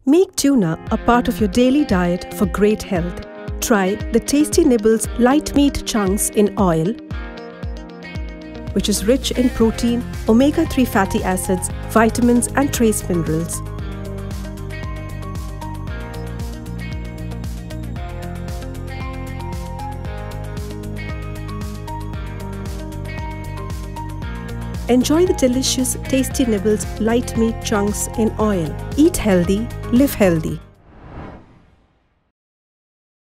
Make tuna a part of your daily diet for great health. Try the tasty Nibbles light meat chunks in oil, which is rich in protein, omega-3 fatty acids, vitamins and trace minerals. Enjoy the delicious, tasty Nibbles light meat chunks in oil. Eat healthy, live healthy.